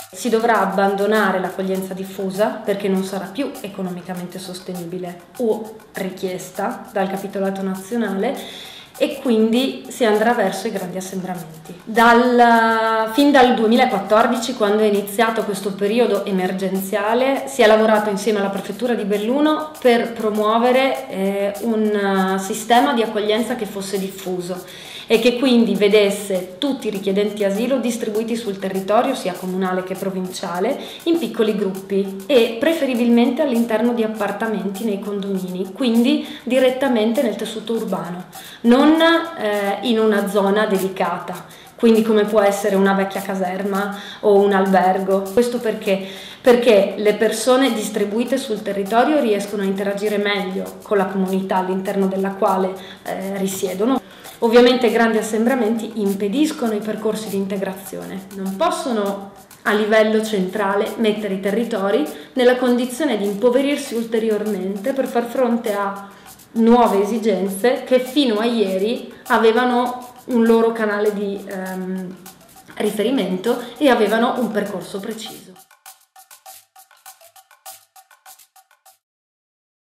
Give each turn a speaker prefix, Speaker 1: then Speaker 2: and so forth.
Speaker 1: Si dovrà abbandonare l'accoglienza diffusa perché non sarà più economicamente sostenibile o richiesta dal capitolato nazionale e quindi si andrà verso i grandi assembramenti. Fin dal 2014, quando è iniziato questo periodo emergenziale, si è lavorato insieme alla Prefettura di Belluno per promuovere un sistema di accoglienza che fosse diffuso e che quindi vedesse tutti i richiedenti asilo distribuiti sul territorio, sia comunale che provinciale, in piccoli gruppi e preferibilmente all'interno di appartamenti nei condomini, quindi direttamente nel tessuto urbano, non in una zona dedicata, quindi come può essere una vecchia caserma o un albergo. Questo perché le persone distribuite sul territorio riescono a interagire meglio con la comunità all'interno della quale risiedono. Ovviamente i grandi assembramenti impediscono i percorsi di integrazione, non possono a livello centrale mettere i territori nella condizione di impoverirsi ulteriormente per far fronte a nuove esigenze che fino a ieri avevano un loro canale di riferimento e avevano un percorso preciso.